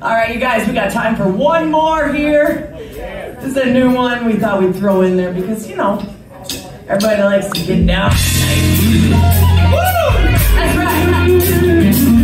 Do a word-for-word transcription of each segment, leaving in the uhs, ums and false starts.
All right, you guys, we got time for one more here. This is a new one we thought we'd throw in there because, you know, everybody likes to get down. Woo! That's right.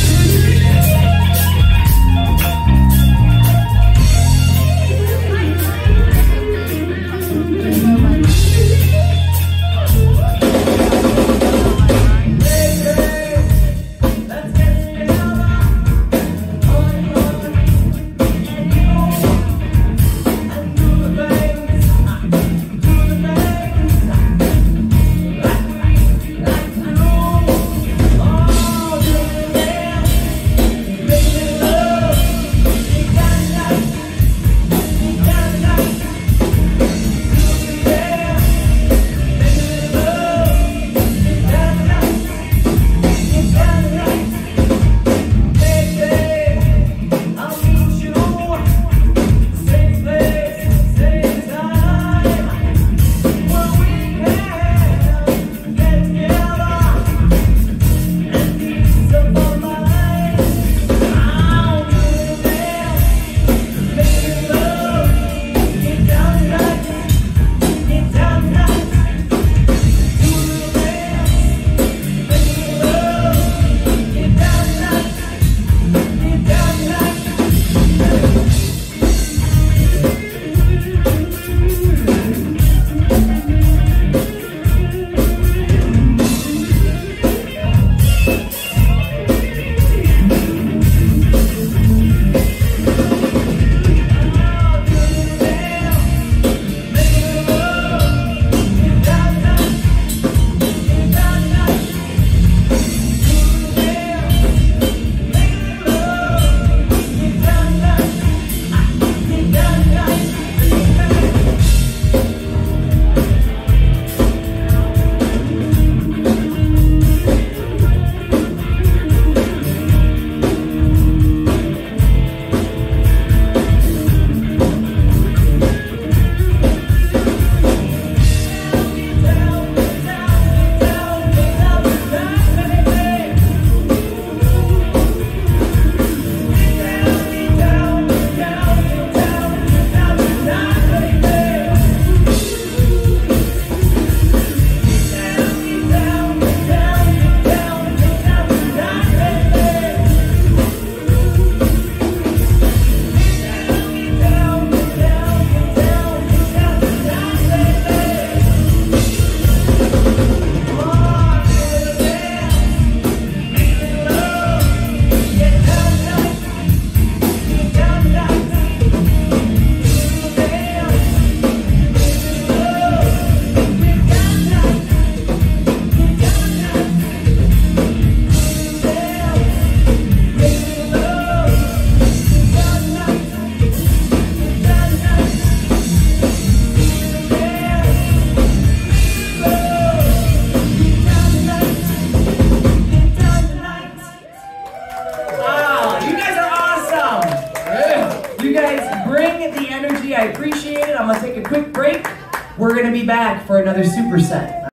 You guys bring the energy. I appreciate it. I'm going to take a quick break. We're going to be back for another superset.